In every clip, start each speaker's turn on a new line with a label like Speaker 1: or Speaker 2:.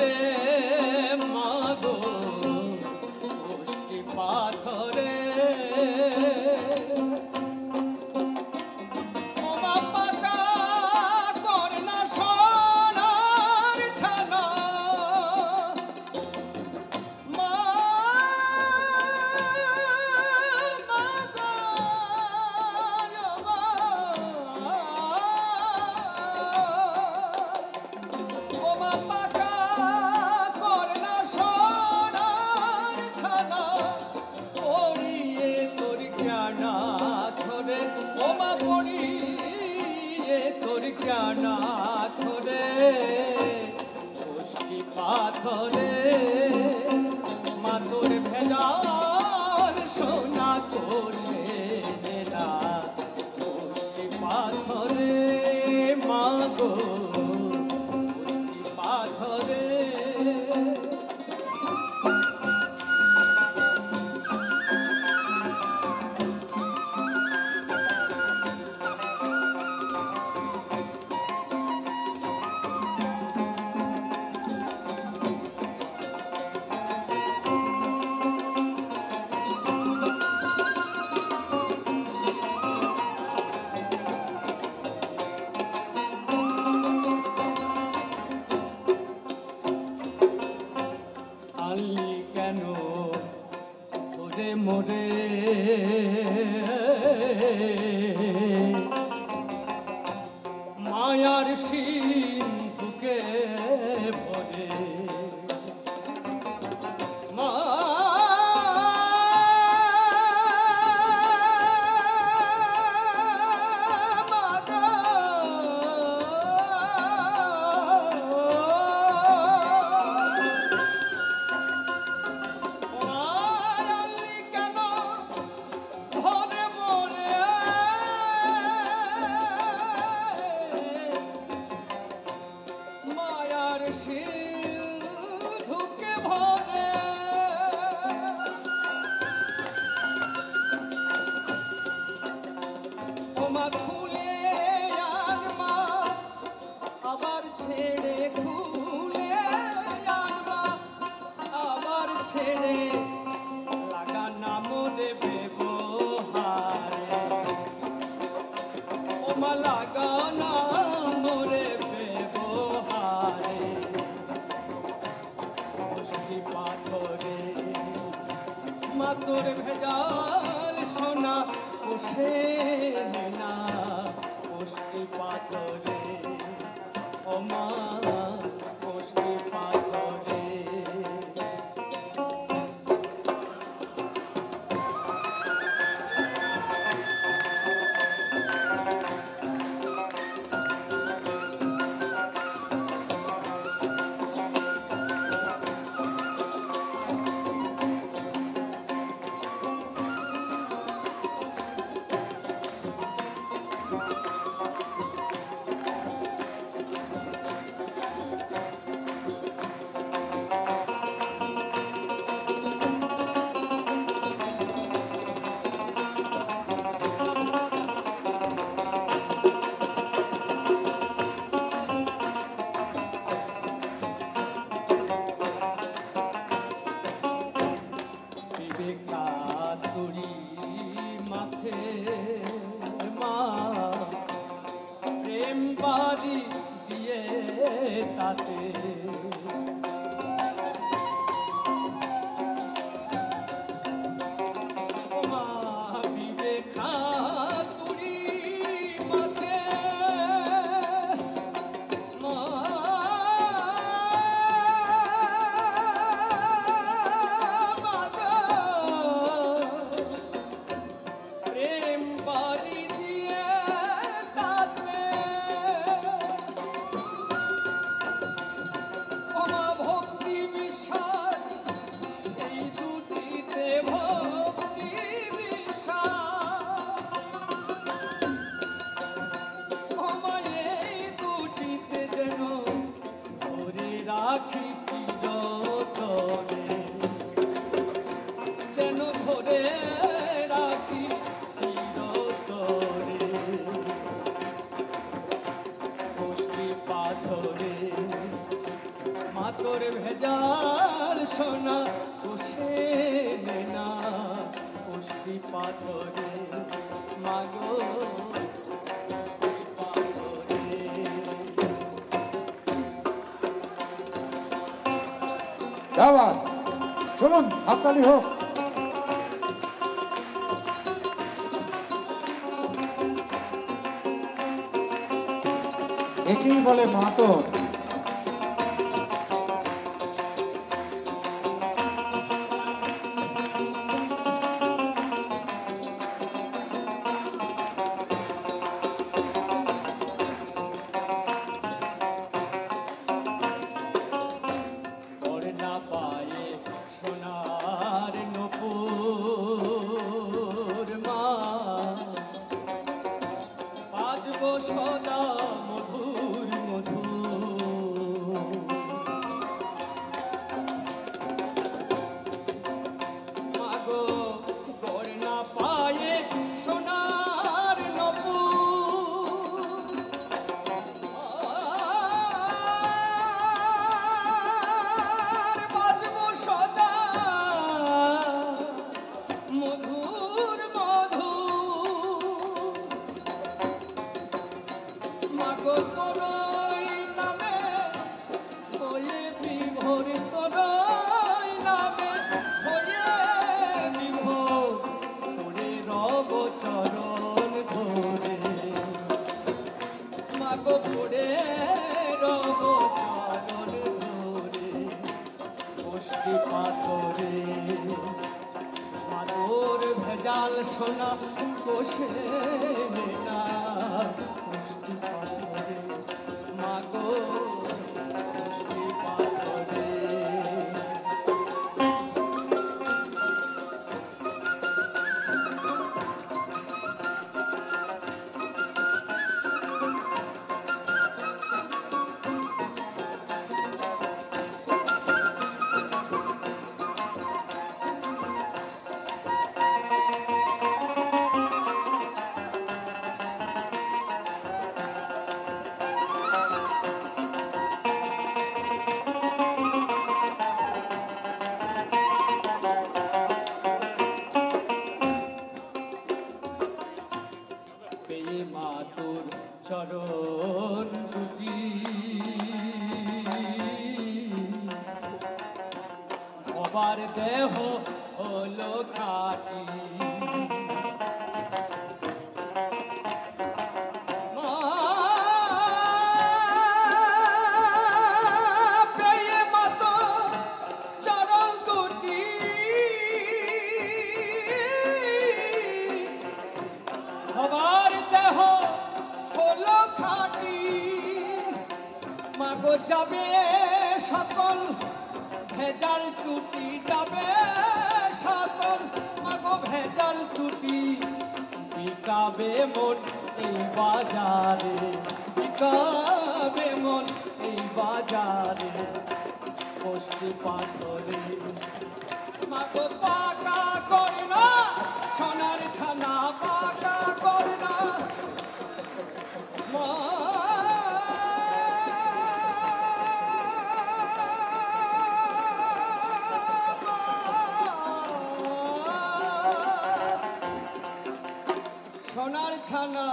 Speaker 1: পাথরে মাগো মুষ্টি পাথরে পাথরে মাতোর ভেজাল সোনা কোষে মেলা মুষ্টি পাথরে মাগো মুষ্টি পাথরে মোরে মায়ার সিন্ধুকে ভরে মাতোর ভেজাল সোনা কোষে না মুষ্টি পাথরে ও মা মুষ্টি পাথরে মা তোর ভেজাল সোনা কোষে না পুষ্টি পাথরে মাগো
Speaker 2: আবার চলুন হাততালি হোক। একেই বলে মাতর। সোনা কোষে না পুষ্টি পাথরে মাগো পুষ্টি পাথরে দেহ হলো খাটি পেয়ে মতো চরণ দুটি হবার দেহ হলো খাটি মাগো যাবে সকল ভেজাল টুটি যাবে সকল মাগো ভেজাল টুটি বিকাবে মন এই বাজারে বিকাবে মন এই বাজারে পুষ্টি পাথরে মাগো পাকা করে না সোনার ছানা পাকা করে না সোনার ছানা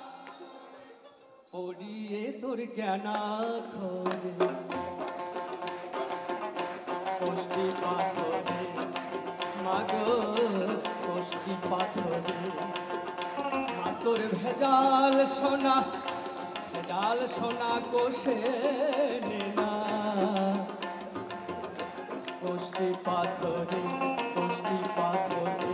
Speaker 2: পড়িয়ে তোর জ্ঞানা খোলে পুষ্টি পাথরে মাগো পুষ্টি পাথরে মা তোর ভেজাল সোনা কোষে না পুষ্টি পাথরে পুষ্টি পাথরে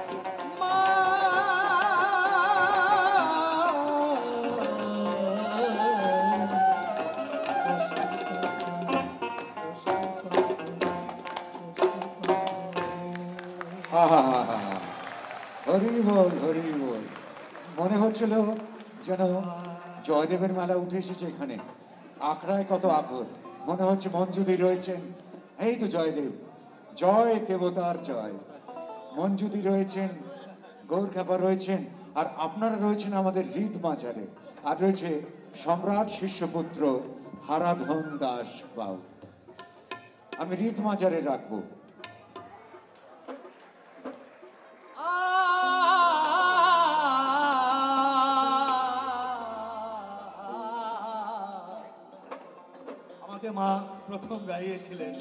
Speaker 2: হরি বল হরি বল। মনে হচ্ছিল যেন জয়দেবের মেলা উঠে এসেছে এখানে। আখড়ায় কত আখর, মনে হচ্ছে মঞ্জুদি রয়েছেন। এই তো জয়দেব, জয় দেবতার জয়। মঞ্জুদি রয়েছেন, গৌরখাপা রয়েছেন, আর আপনারা রয়েছেন আমাদের হৃদ মাঝারে। আর রয়েছে সম্রাট শিষ্যপুত্র হারাধন দাস বাউল। আমি হৃদ মাঝারে রাখবো।
Speaker 1: আমাকে মা প্রথম গাইয়েছিলেন,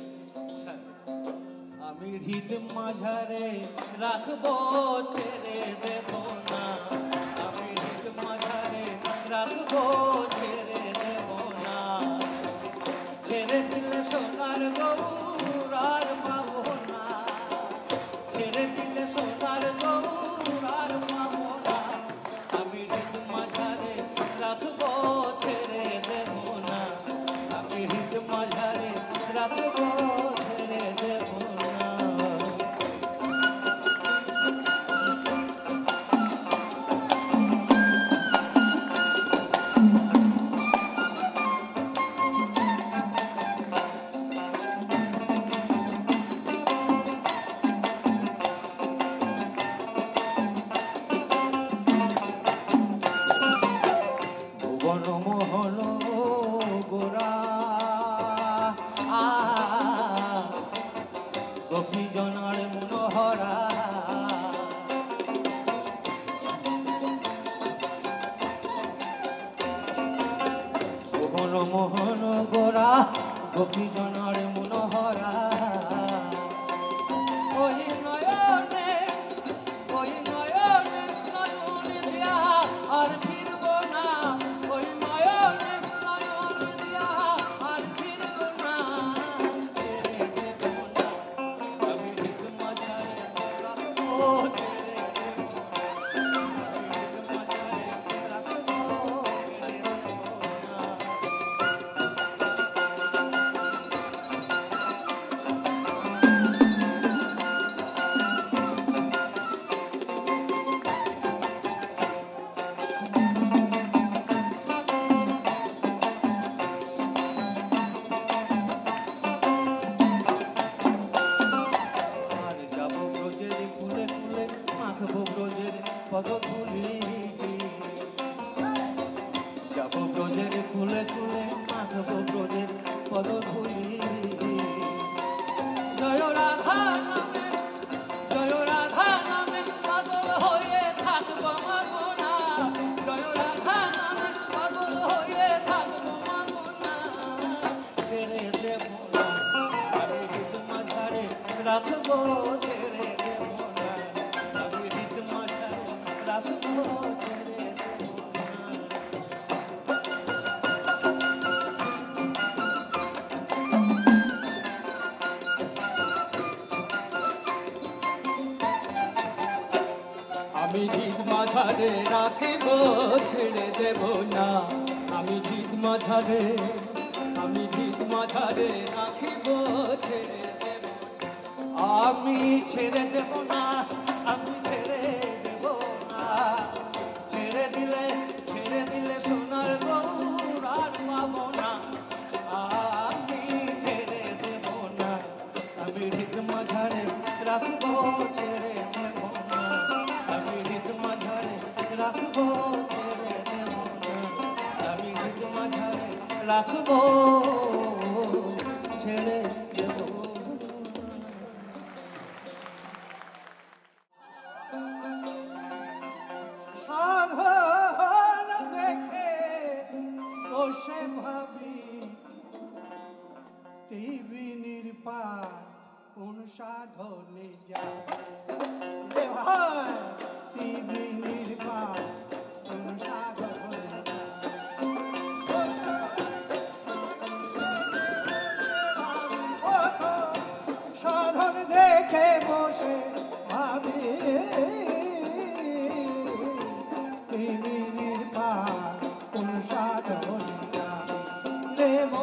Speaker 1: আমি হৃদ মাঝারে রাখবো ছেড়ে দেব না, আমি হৃদ মাঝারে রাখবো ছেড়ে দেব না, ছেড়ে দিলে সোনার গৌর আর পাবো না, ছেড়ে দিলে সোনার গৌর আর পাবো না, আমি হৃদ মাঝারে রাখবো ছেড়ে দেব না, আমি হৃদ মাঝারে রাখবো ছেড়ে দেব না। ভুবন মোহন গোরা গোপী জনার মনোহরা, ভুবন মোহন গোরা গোপী জনার মনোহরা, ওই নয়নে নয়ন দিয়া আর ফিরব না, ওই নয়নে নয়ন দিয়া আর ফিরব না, ছেড়ে দেব না, আমি হৃদ মাঝারে রাখবো ছেড়ে দেব না, আমি হৃদ মাঝারে রাখবো ছেড়ে দেব না। আর যাব ব্রজের কুলে কুলে মাখবো ব্রজের পদধূলি, যাব ব্রজের কুলে কুলে মাখবো ব্রজের পদধূলি, জয় রাধা নামে জয় রাধা নামে পাগল হয়ে থাকবো মাগো না, জয় রাধা নামে পাগল হয়ে থাকবো মাগো না, ছেড়ে দেব না, আমি হৃদ মাঝারে রাখবো ছেড়ে দেব না, আমি হৃদ মাঝারে রাখবো ছেড়ে দেব না। আমি হৃদ মাঝারে রাখিব ছেড়ে দেব না, আমি হৃদ মাঝারে রাখিব ছেড়ে দেব, আমি ছেড়ে দেব না, আমি ছেড়ে দেব না, ছেড়ে দিলে সোনার গৌর আর পাবো না, আমি ছেড়ে দেব না, আমি হৃদ মাঝারে রাখবো ছেড়ে দেব না, আমি হৃদ মাঝারে রাখবো ছেড়ে দেব না, আমি হৃদ মাঝারে রাখবো ছেড়ে দেব না। সাধন দেখে বসে ভাবি ত্রিবিনীর পার কোন সাধনে যাবে, ত্রিবিনীর পার কোন সাধনে সাধন দেখে বসে ভাবি ত্রিবিনীর পার কোন সাধনে যাবে, দেব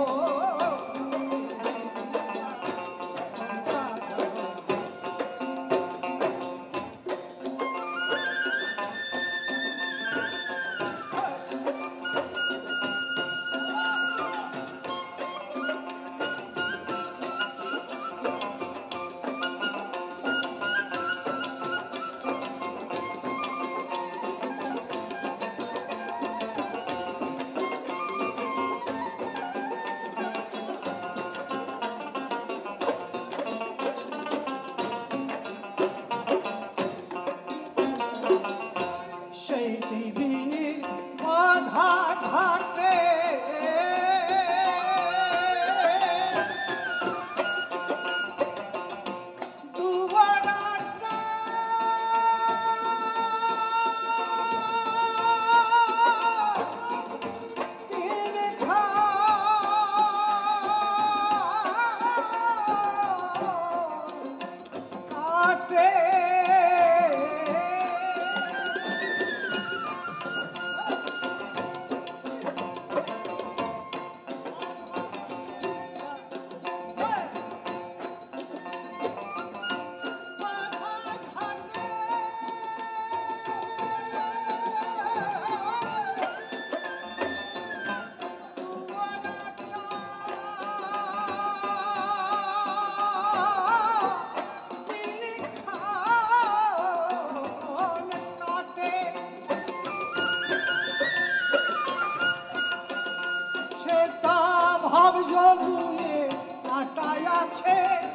Speaker 1: আছে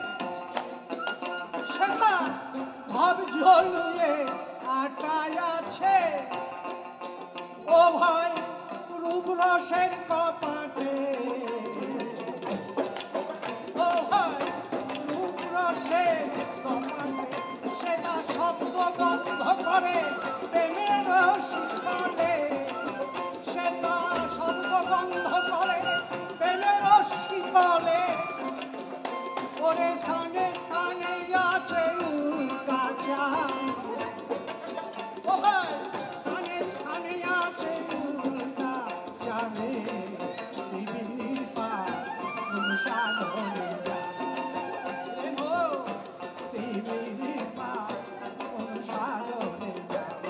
Speaker 1: সেটা ভাব ঝুলিয়ে আটায় আছে ও ভাই রূপ রসের কপাটে ও ভাই রূপ রসের কপাটে সেটা শব্দ গন্ধ করে প্রেমের শিখলে সেটা শব্দ গন্ধ করে প্রেমের শিখলে ওরে স্থানে স্থানে আছে কাঁচা ও ভাই স্থানে স্থানে আছে জানে দিদির পা অনুসাধনে যাবে ও দিদির পা অনুসাধনে যাবে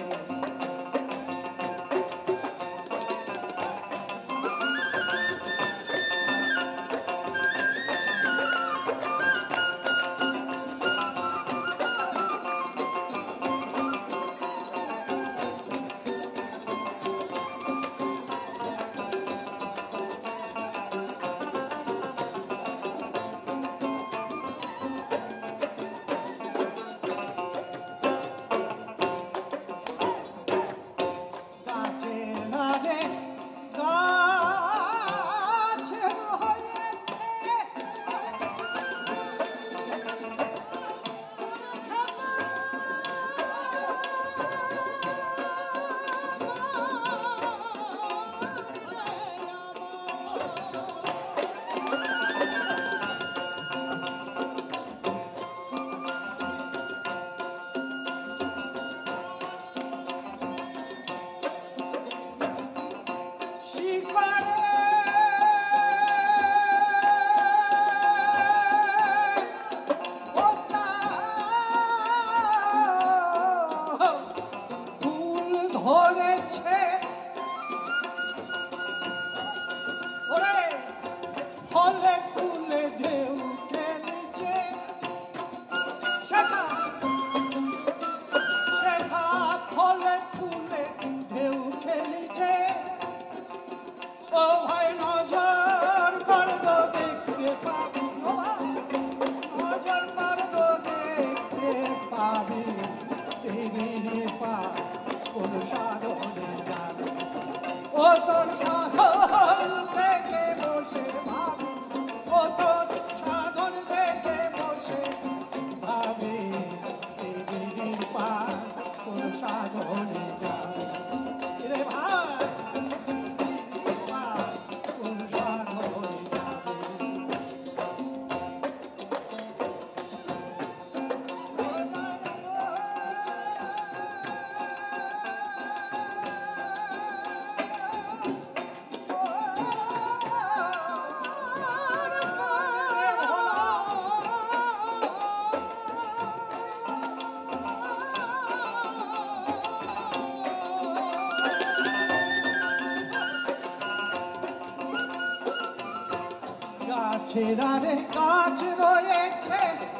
Speaker 1: ছেড়ারে কাজ রয়েছে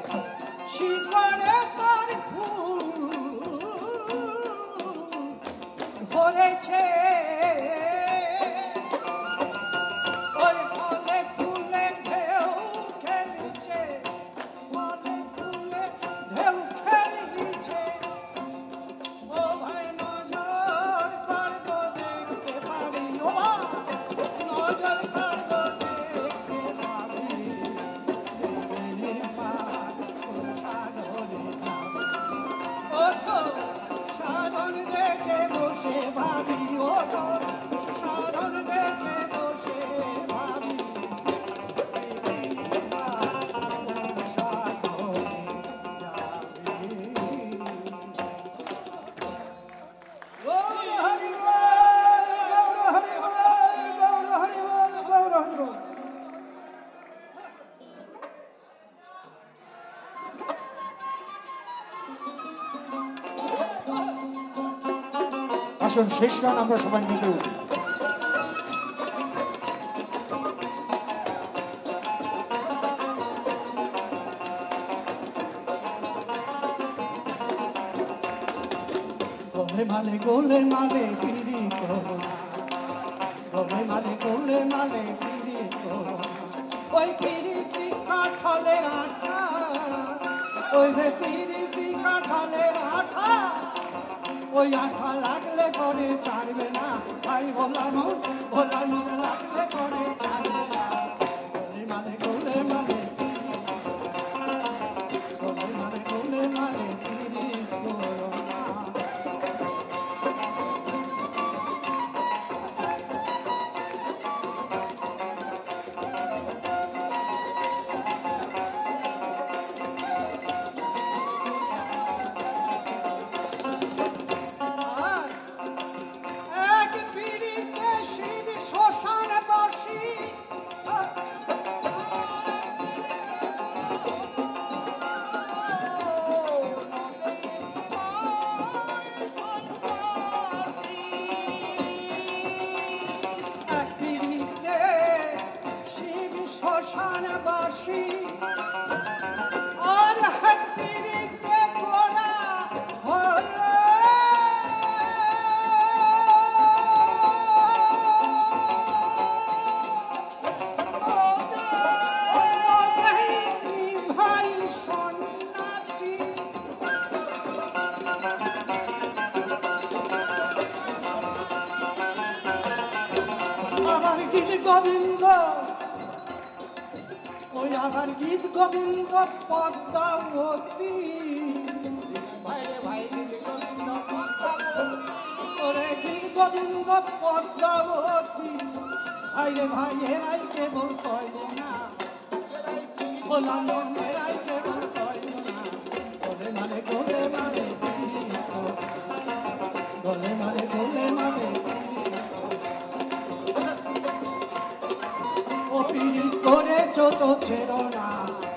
Speaker 1: শিকড়ে তার ফুল ধরেছে ওই ফলে ফুলে ঢেউ খেলছে ফলে ফুলে ঢেউ খেলছে ও ভাই নজর কর তো দেখতে পারি ও নজর কর তো দেখতে পারি সাধন দেখে বসে ভাবি ও সাধন দেখে বসে ভাবি গৌর হরি বল গৌর হরি বল গৌর হরি বল গৌর হরি বল।
Speaker 2: আসুন শেষ গান আমরা সবাই নিতে উঠি।
Speaker 1: গোলে মালে পিড়ি করো গোলে মালে পিড়ি করো ওই পিড়ি কাঁঠালের আঠা, ওই যে পিরিতি কাঁঠালের আঠা, ওই আঠা লাগলে পরে ছাড়বে না, ভাই ভোলানো ভোলানো লাগলে পরে ছাড়বে না। গোলে মানে গোলে মানে পিরি করো না। গোবিন্দ ওই আমার গীত গোবিন্দ পদ্মাবতী, ওরে গীত গোবিন্দ পদ্মাবতী, ভাইরে ভাই এরাই কেবল কইব না, ভোলানো এরাই কেবল কইব না। গোলে মানে গোলে মানে গোলে মানে গোলে মানে ও পিড়ি করেছো তো ছেড়ো না।